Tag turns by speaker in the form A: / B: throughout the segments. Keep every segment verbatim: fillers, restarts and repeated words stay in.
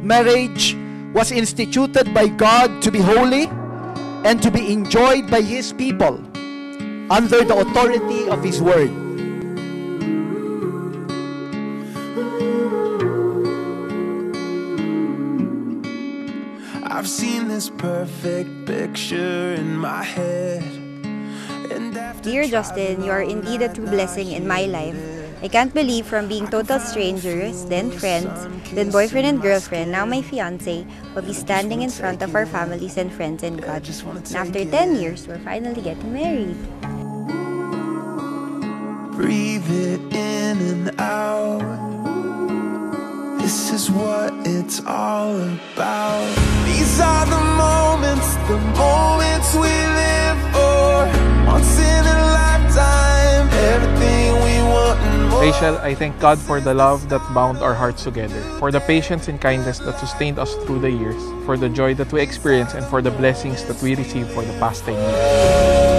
A: marriage was instituted by God to be holy and to be enjoyed by His people under the authority of His Word.
B: I've seen this perfect picture in my head.
C: Dear Justin, you are indeed a true blessing in my life. I can't believe from being total strangers, then friends, then boyfriend and girlfriend, now my fiancé, will be standing in front of our families and friends and God. And after ten years, we're finally getting married.
B: Breathe it in and out. This is what it's all about. These are the moments, the moments we live for. Once in a lifetime, everything we want and more.
D: Rachel, I thank God for the love that bound our hearts together, for the patience and kindness that sustained us through the years, for the joy that we experienced, and for the blessings that we received for the past ten years.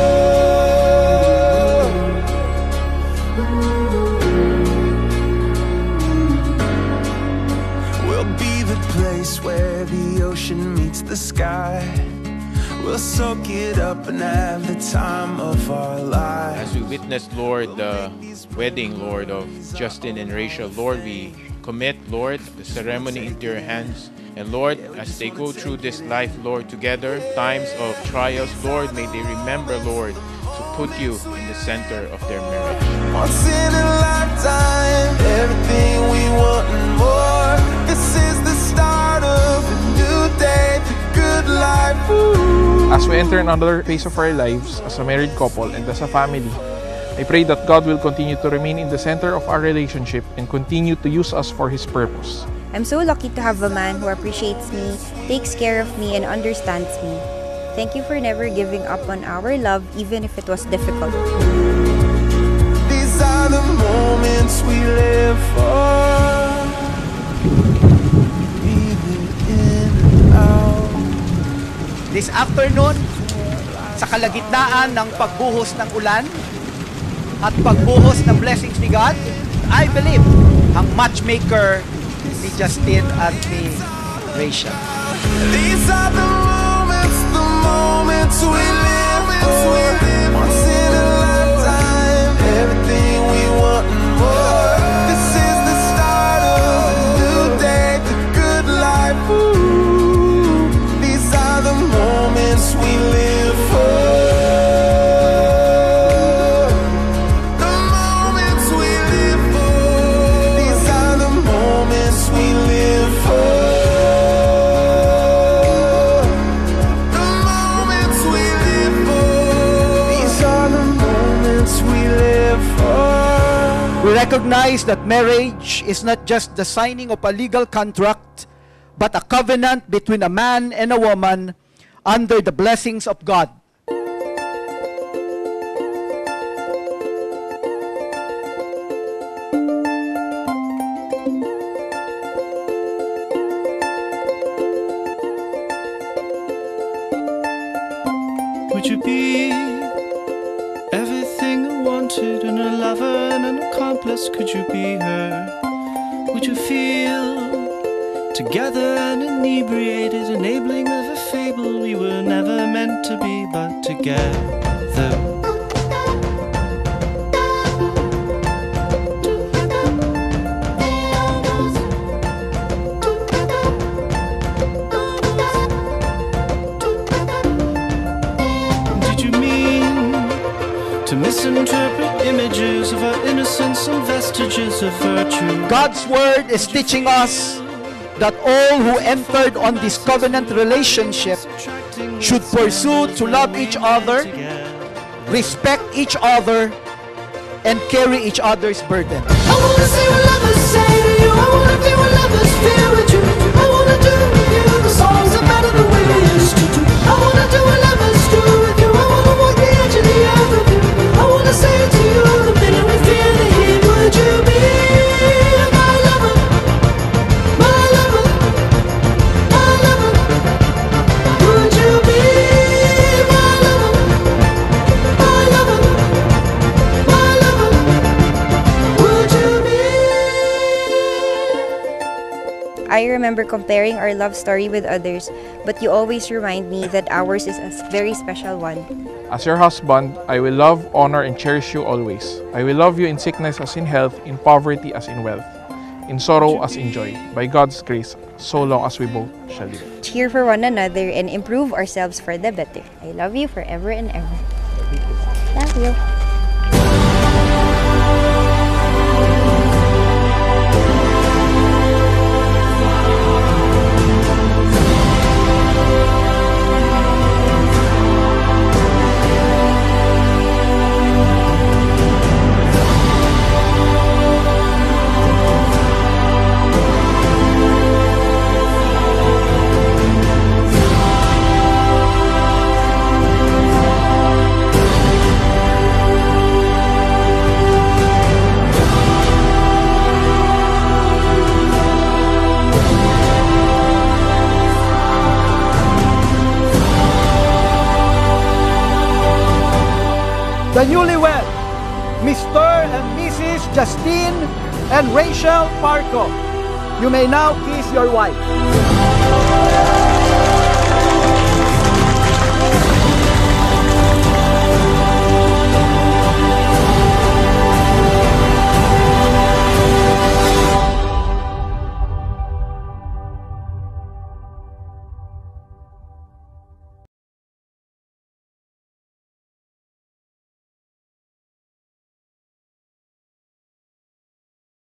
B: Where the ocean meets the sky, we'll soak it up and have the time of our lives.
E: As we witness, Lord, the wedding, Lord, of Justin and Rachel, Lord, we commit, Lord, the ceremony into your hands. And Lord, as they go through this life, Lord, together, times of trials, Lord, may they remember, Lord, to put you in the center of their marriage.
B: Once in a lifetime, everything we want and more. This is the start of a new day, the good life. Ooh.
D: As we enter another phase of our lives as a married couple and as a family, I pray that God will continue to remain in the center of our relationship and continue to use us for His purpose.
C: I'm so lucky to have a man who appreciates me, takes care of me, and understands me. Thank you for never giving up on our love, even if it was difficult.
B: These are the moments we live for.
A: This afternoon, sa kalagitnaan ng pagbuhos ng ulan at pagbuhos ng blessings ni God, I believe ang matchmaker ni Justin at ni Rachel.
B: These are the moments, the moments we live for. Once in a lifetime, everything we want and more. This is the start of a new day, the good life. Ooh. These are the moments we live for. The moments we live for. These are the moments we live for.
A: We recognize that marriage is not just the signing of a legal contract, but a covenant between a man and a woman under the blessings of God.
B: Would you be everything I wanted in a lover and an accomplice? Could you be her? Would you feel together and inebriated, enabling of a fable we were never meant to be, but together? To misinterpret images of our innocence and vestiges of virtue.
A: God's word is teaching us that all who entered on this covenant relationship should pursue to love each other, respect each other, and carry each other's burden.
B: I wanna see what lovers say to you. I wanna feel what lovers feel with you. I wanna do with you the songs that matter the way we used to do. I wanna do what lovers do with you. I wanna walk the edge of the earth with you. I wanna say to you the minute we feel the heat. Would you be my lover, my lover, my lover? Would you be my lover, my lover, my lover? Would you be?
C: I remember comparing our love story with others, but you always remind me that ours is a very special one.
D: As your husband, I will love, honor, and cherish you always. I will love you in sickness as in health, in poverty as in wealth, in sorrow as in joy, by God's grace, so long as we both shall live.
C: Cheer for one another and improve ourselves for the better. I love you forever and ever. Love you.
A: The newlywed, Mister and Missus Justine and Rachel Parco. You may now kiss your wife.